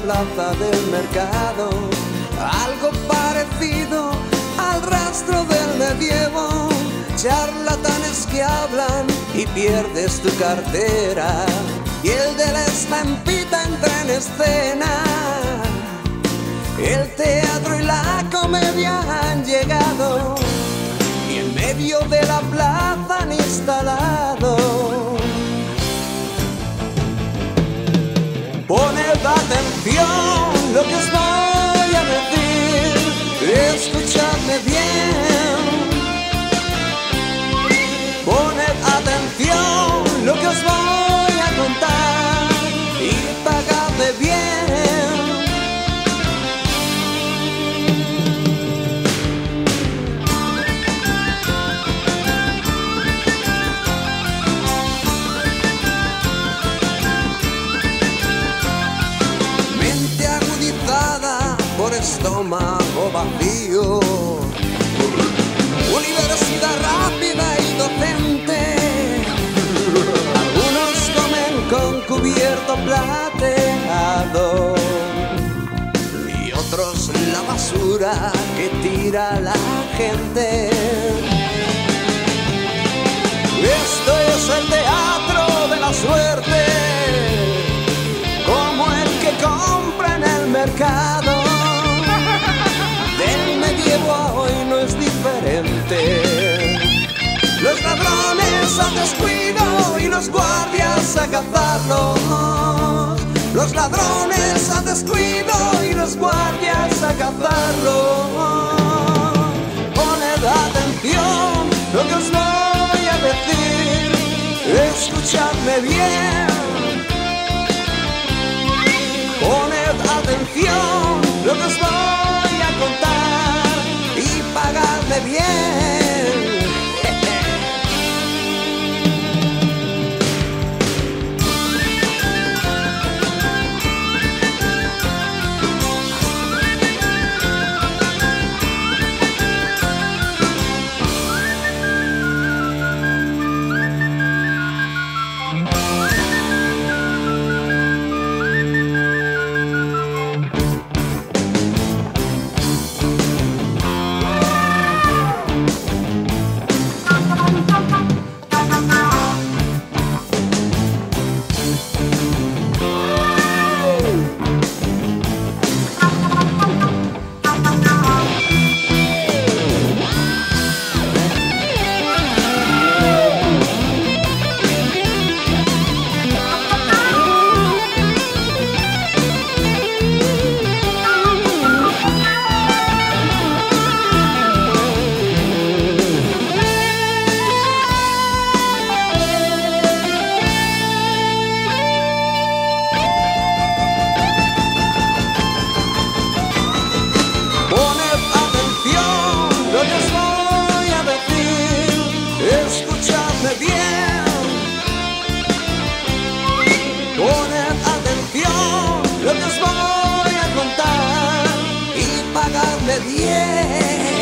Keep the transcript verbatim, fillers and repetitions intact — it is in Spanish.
plaza del mercado, algo parecido al rastro del medievo. Charlatanes que hablan y pierdes tu cartera, y el de la estampita entra en escena. El teatro y la comedia han llegado, y en medio de la plaza han instalado. Poned atención lo que os voy a decir, escuchadme bien. Poned atención lo que os voy a contar y pagadme bien. Mente agudizada por estómago vacío, universidad rápida y docente. Algunos comen con cubierto plateado y otros la basura que tira la gente. Esto es el teatro de la suerte, como el que compra en el mercado. Del medievo a hoy no es diferente. Los ladrones al descuido y los guardias a cazarlos. Los ladrones al descuido y los guardias a cazarlos. Poned atención lo que os voy a decir, escuchadme bien. Poned atención lo que os voy a contar y pagadme bien. Escuchadme bien. Poned atención lo que os voy a contar y pagadme bien.